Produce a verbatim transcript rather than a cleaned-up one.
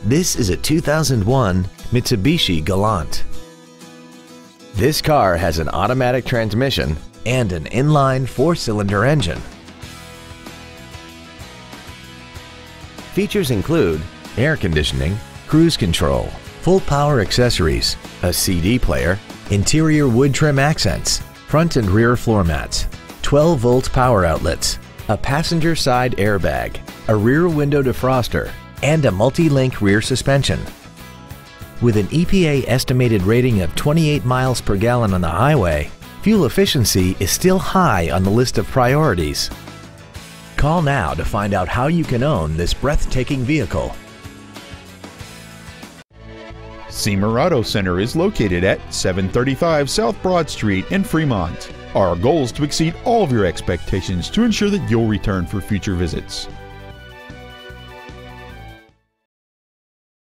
This is a two thousand one Mitsubishi Galant. This car has an automatic transmission and an inline four-cylinder engine. Features include air conditioning, cruise control, full power accessories, a C D player, interior wood trim accents, front and rear floor mats, twelve volt power outlets, a passenger side airbag, a rear window defroster, and a multi-link rear suspension. With an E P A estimated rating of twenty-eight miles per gallon on the highway, fuel efficiency is still high on the list of priorities. Call now to find out how you can own this breathtaking vehicle. Siemer Auto Center is located at seven thirty-five South Broad Street in Fremont. Our goal is to exceed all of your expectations to ensure that you'll return for future visits.